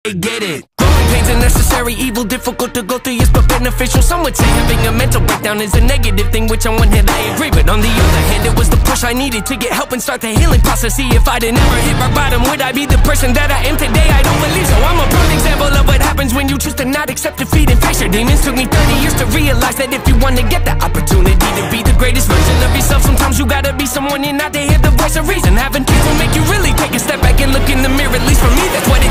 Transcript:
get it. Growing pains are necessary, evil, difficult to go through, yes, but beneficial. Some would say having a mental breakdown is a negative thing, which on one hand I agree, but on the other hand, it was the push I needed to get help and start the healing process. See, if I'd never hit rock bottom, would I be the person that I am today? I don't believe so. I'm a prime example of what happens when you choose to not accept defeat and face your demons. Took me 30 years to realize that if you want to get the opportunity to be the greatest version of yourself, sometimes you gotta be someone you're not to hear the voice of reason. Having kids will make you really take a step back and look in the mirror. At least for me, that's what